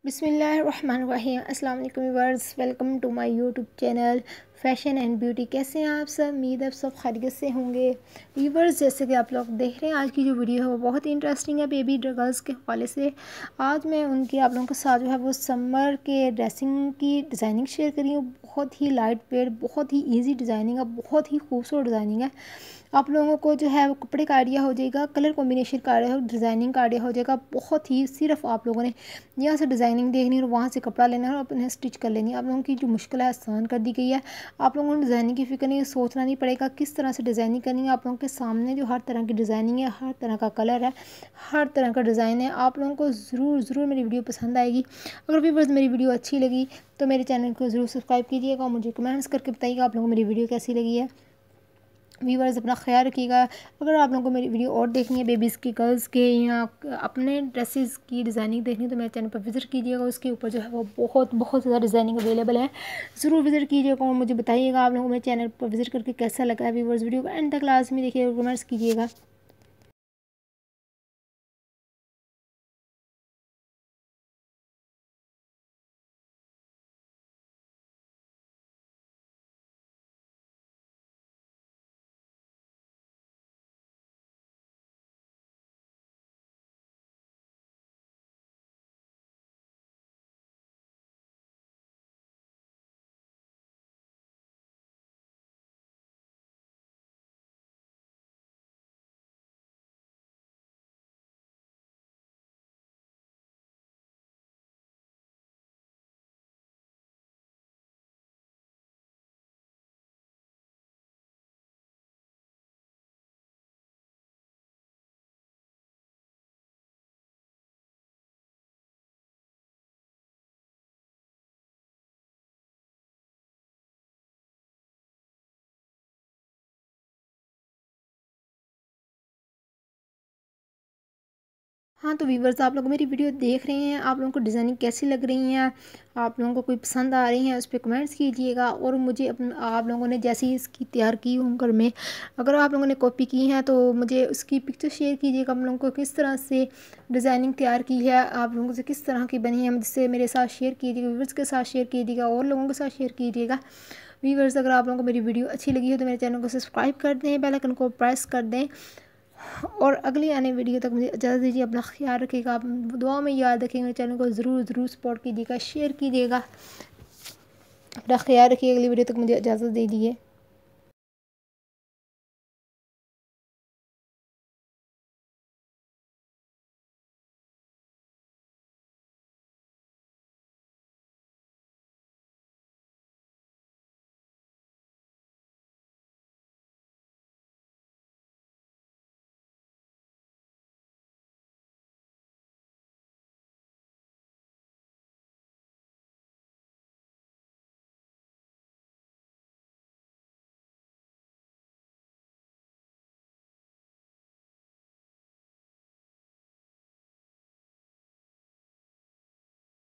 बिस्मिल्लाहिर्रहमानिर्रहीम। अस्सलाम वालेकुम viewers, welcome to my YouTube channel fashion and beauty. कैसे हैं आप सब? उम्मीद है सब खैरियत से होंगे। व्यूअर्स, जैसे कि आप लोग देख रहे हैं, आज की जो वीडियो है वो बहुत ही इंटरेस्टिंग है बेबी गर्ल्स के हवाले से। आज मैं उनकी आप लोगों के साथ जो है वो समर के ड्रेसिंग की डिज़ाइनिंग शेयर करी हूँ। बहुत ही लाइट वेट, बहुत ही ईजी डिज़ाइनिंग है, बहुत ही खूबसूरत डिज़ाइनिंग है। आप लोगों को जो है वो कपड़े का आइडिया हो जाएगा, कलर कॉम्बिनेशन का आइडिया, डिज़ाइनिंग का आइडिया हो जाएगा। बहुत ही सिर्फ आप लोगों ने यहाँ से डिज़ाइनिंग देखनी है और वहाँ से कपड़ा लेना है और अपने स्टिच कर लेनी है। आप लोगों की जो मुश्किल है आसान कर दी गई है। आप लोगों को डिज़ाइनिंग की फ़िक्र नहीं, सोचना नहीं पड़ेगा किस तरह से डिज़ाइनिंग करनी है। आप लोगों के सामने जो हर तरह की डिज़ाइनिंग है, हर तरह का कलर है, हर तरह का डिज़ाइन है। आप लोगों को ज़रूर मेरी वीडियो पसंद आएगी। अगर व्यूअर्स मेरी वीडियो अच्छी लगी तो मेरे चैनल को ज़रूर सब्सक्राइब कीजिएगा और मुझे कमेंट्स करके बताइएगा आप लोगों को मेरी वीडियो कैसी लगी है। व्यूअर्स, अपना ख्याल रखिएगा। अगर आप लोगों को मेरी वीडियो और देखनी है बेबीज़ की, गर्ल्स के या अपने ड्रेसेस की डिज़ाइनिंग देखनी है तो मेरे चैनल पर विज़िट कीजिएगा। उसके ऊपर जो है वो बहुत ज़्यादा डिज़ाइनिंग अवेलेबल है। ज़रूर विज़िट कीजिएगा और मुझे बताइएगा आप लोगों को मेरे चैनल पर विज़िट करके कैसा लगा है। व्यूअर्स, वीडियो को एंड तक क्लास में देखिएगा, कमेंट्स कीजिएगा। हाँ, तो व्यूअर्स, आप लोग मेरी वीडियो देख रहे हैं, आप लोगों को डिज़ाइनिंग कैसी लग रही हैं, आप लोगों को कोई पसंद आ रही हैं उस पर कमेंट्स कीजिएगा। और मुझे आप लोगों ने जैसी इसकी तैयार की हूँ घर में, अगर आप लोगों ने कॉपी की है तो मुझे उसकी पिक्चर शेयर कीजिएगा। आप लोगों को किस तरह से डिज़ाइनिंग तैयार की है, आप लोगों से किस तरह की बनी है, मुझसे मेरे साथ शेयर कीजिएगा, व्यूअर्स के साथ शेयर कीजिएगा और लोगों के साथ शेयर कीजिएगा। व्यूअर्स, अगर आप लोगों को मेरी वीडियो अच्छी लगी हो तो मेरे चैनल को सब्सक्राइब कर दें, बेल आइकन को प्रेस कर दें और अगली आने वीडियो तक मुझे इजाज़त दीजिए। अपना ख्याल रखिएगा, आप दुआ में याद रखेंगे। चैनल को ज़रूर सपोर्ट कीजिएगा, शेयर कीजिएगा। अपना ख्याल रखिए। अगली वीडियो तक मुझे इजाज़त दीजिए।